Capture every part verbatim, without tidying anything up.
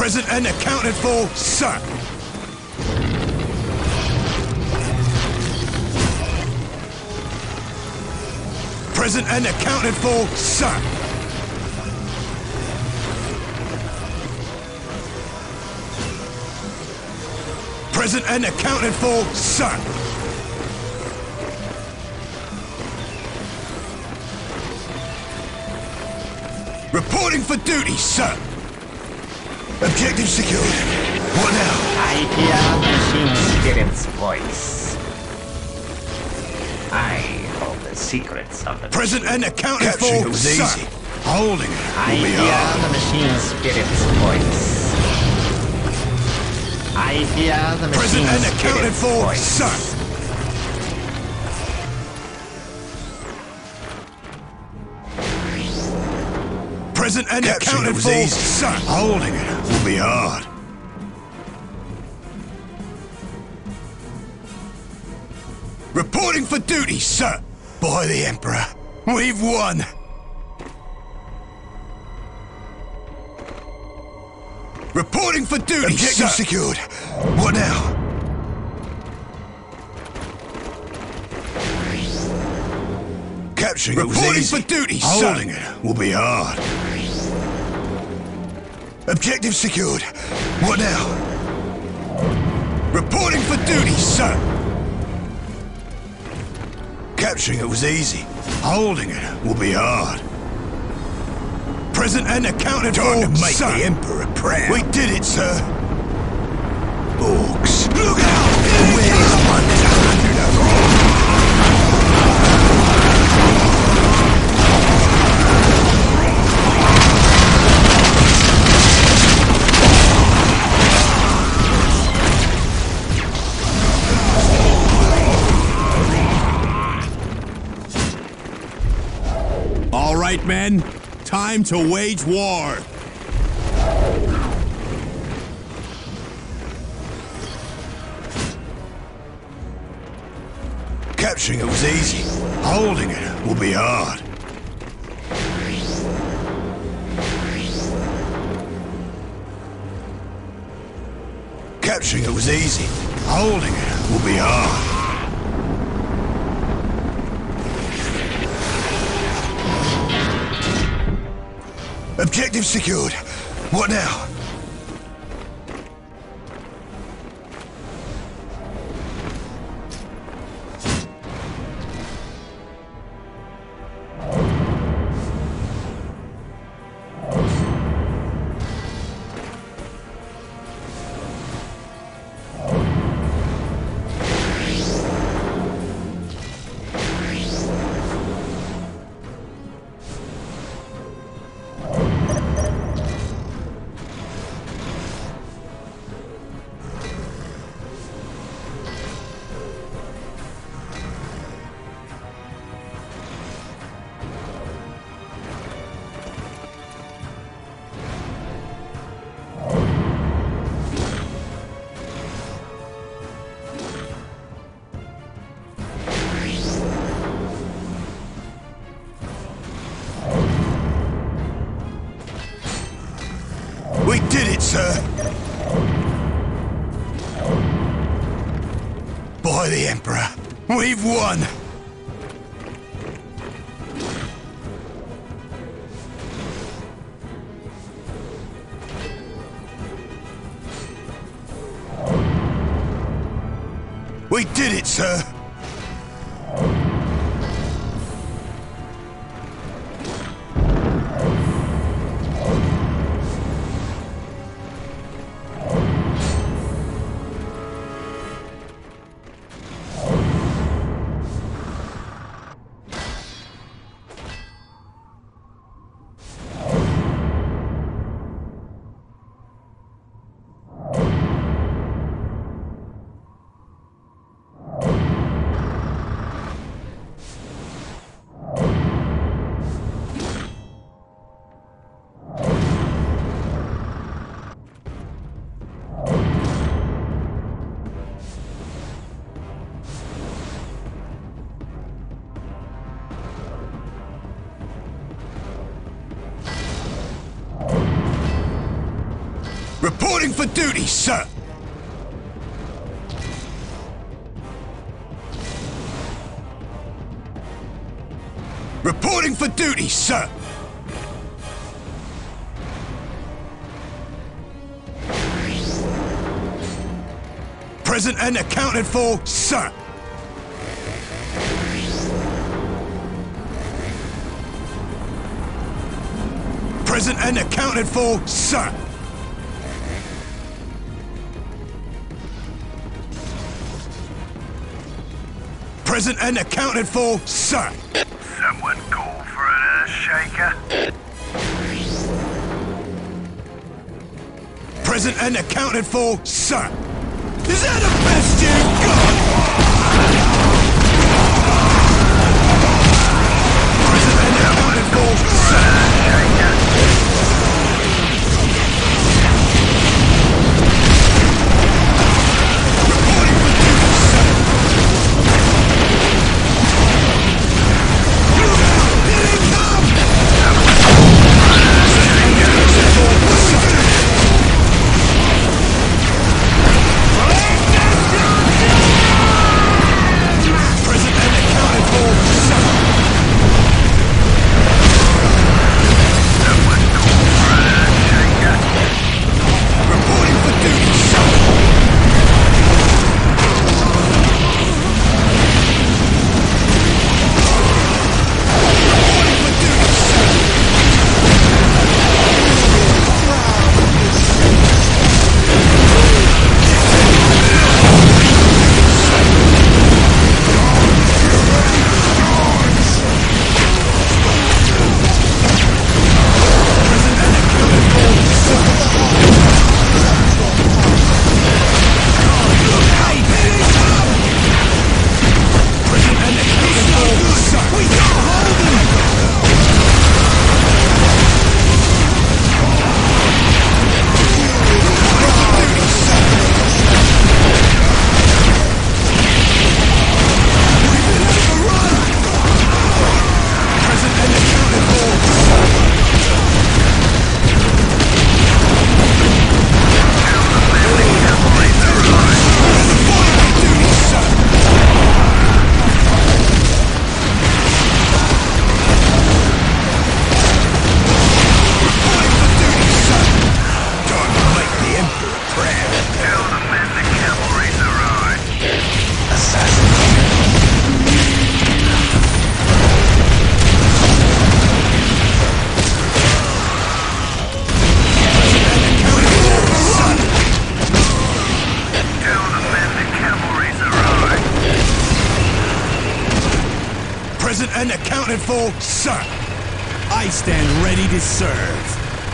Present and accounted for, sir. Present and accounted for, sir. Present and accounted for, sir. Reporting for duty, sir. Objective secured. What now? I hear the machine spirit's voice. I hold the secrets of the Present machine. and accounted Capturing for, it was sir. easy. Holding it I will be hear hard. the machine spirit's voice. I hear the Present machine and accounted spirit's for, voice. sir. Present and Capturing it accounted was for, easy. sir. Holding it will be hard. Reporting for duty, sir. By the Emperor, We've won. Reporting for duty, objective sir. secured. What now? Capturing it was Reporting easy. for duty, sir. Holding it will be hard. Objective secured. What now? Reporting for duty, sir. Capturing it was easy. Holding it will be hard. Present and accounted Time for, to make sir. the Emperor proud. We did it, sir. Orks. Look out! Where's one hundred across? All right, men. Time to wage war. Capturing it was easy. Holding it will be hard. Capturing it was easy. Holding it will be hard. Objective secured. What now? We did it, sir. By the Emperor, We've won. We did it, sir. Reporting for duty, sir! Reporting for duty, sir! Present and accounted for, sir! Present and accounted for, sir! Present and accounted for, sir! Someone call for an earthshaker? Present and accounted for, sir! Is that the best you've got? Present and accounted for, sir! And accounted for, sir! I stand ready to serve.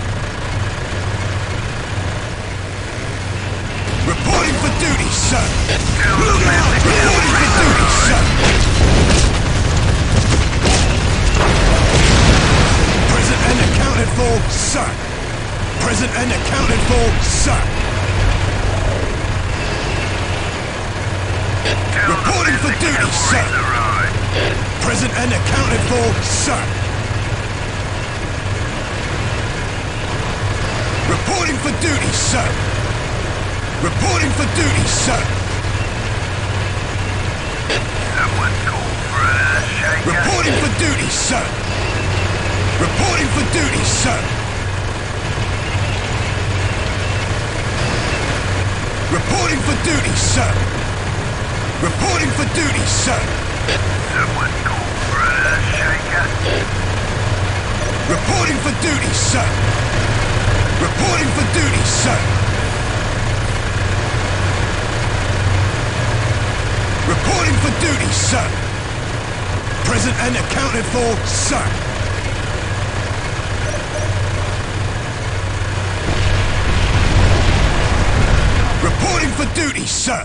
Reporting for duty, sir! Look out! Reporting for duty, sir! Present and accounted for, sir! Present and accounted for, sir! Reporting for duty, sir! Present and accounted for, sir! Reporting for duty, sir! Reporting for duty, sir! Someone call for an earthshaker? Reporting for duty, sir! Reporting for duty, sir! Reporting for duty, sir! Reporting for duty, sir! Someone call for an earthshaker? Reporting for duty, sir! Reporting for duty, sir! Reporting for duty, sir! Present and accounted for, sir! Reporting for duty, sir!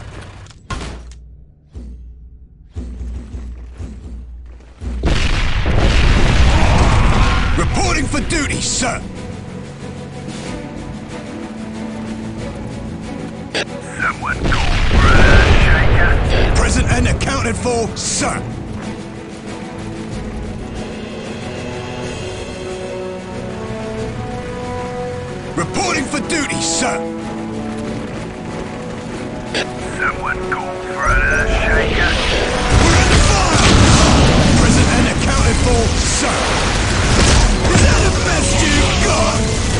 Reporting for duty, sir! Someone call for an earthshaker? Present and accounted for, sir! Reporting for duty, sir. Someone call for an shaker. We're under fire! Present and accounted for, sir. Is that the best you've got?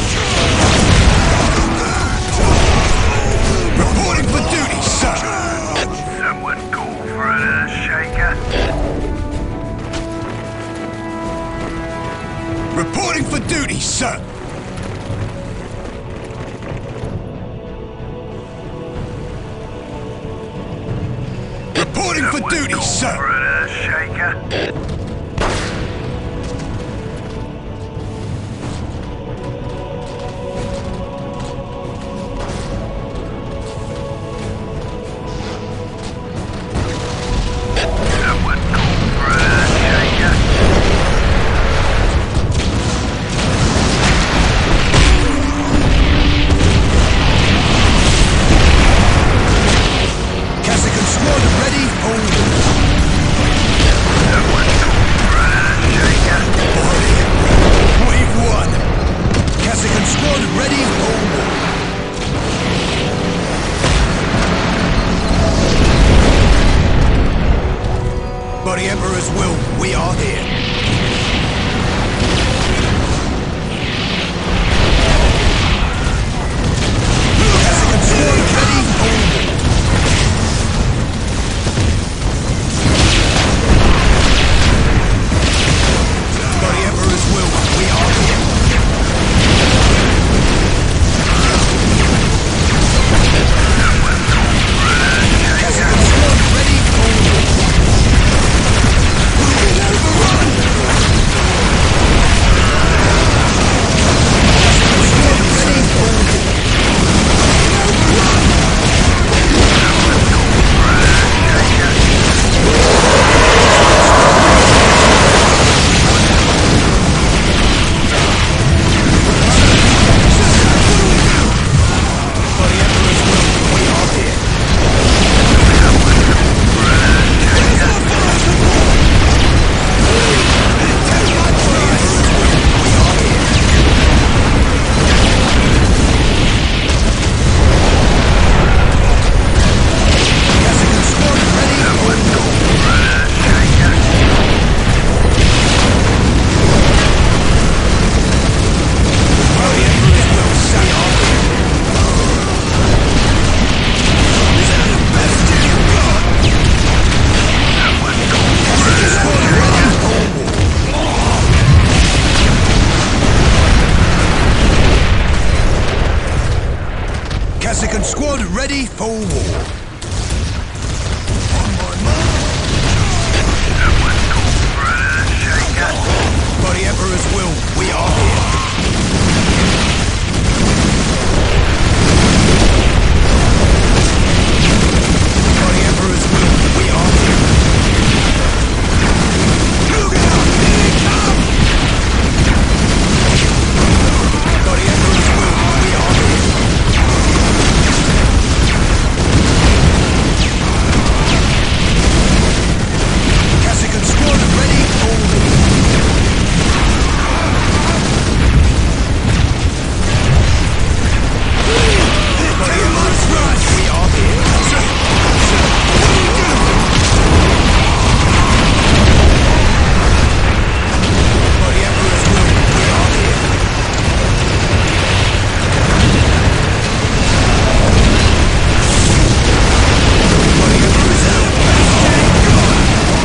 Reporting for duty, sir. Someone call for an shaker. Reporting for duty, sir. Reporting for Someone duty, call sir. for an shaker. Someone call for an shaker. Cassican squad ready, hold. Someone call for an shaker. Wave one. Cassican squad ready, hold. By the Emperor's will, we are here. Cassican squad ready, hold. By the Emperor's will, we are here. Cassican squad ready, hold. Moving overrun! Cassican squad ready, hold. Overrun! By the Emperor's will, we are here. Cassican squad ready, hold. By the Emperor's will, we are here. Is that the best you've got? Cassican squad ready, hold. Cassican squad ready for war. On my mark. By the Emperor's will, we are here. By the Emperor's will, we are here. Look out, here they come! By the Emperor's will, we are here. Cassican squad ready, hold. By the Emperor's will, we are here. Sir, sir, what do you do? By the Emperor's will, we are here. By the Emperor's will, thank God.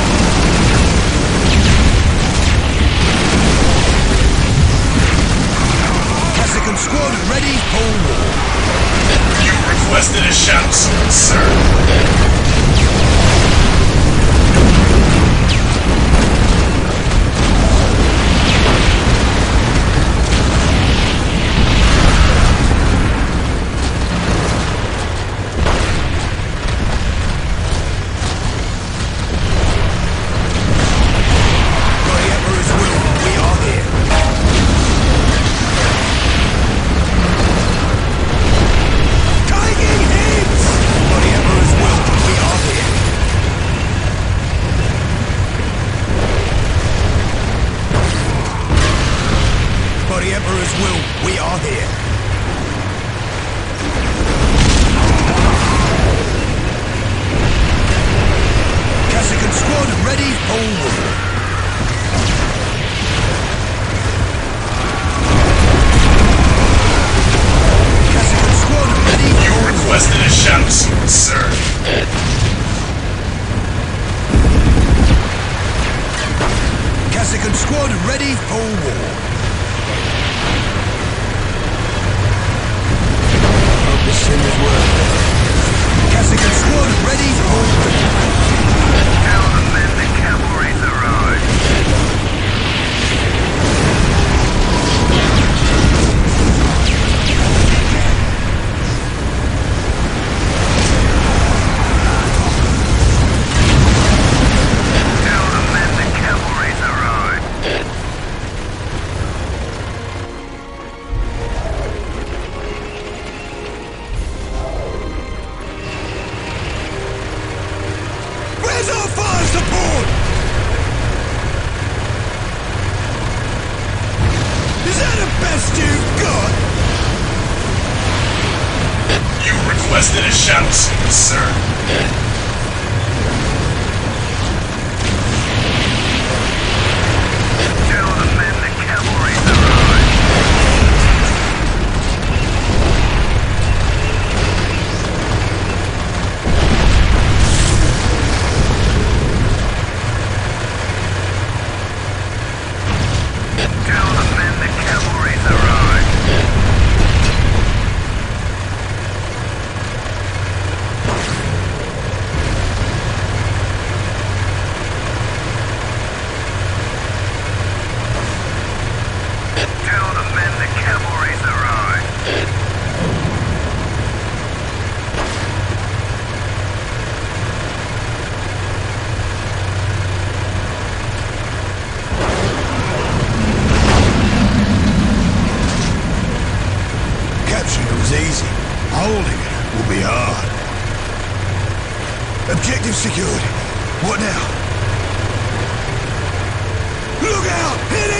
Cassican squad ready for war. You requested a shadow sword, sir. By the Emperor's will, we are here. Taking hits! By the Emperor's will, we are here. By the Emperor's will, we are here. squad ready for war. Hope this sin is worth it. Cassigan squad ready for war. Tell the men the cavalry's arrived. Tell the men the cavalry's arrived. Where's our fire support? Is that the best you've got? You requested a shadow sword, sir. Tell the men the cavalry's arrived. Tell the men the cavalry's arrived. Tell the men the cavalry's arrived. Capturing it was easy. Holding it will be hard. Objective secured. What now? Look out! Hit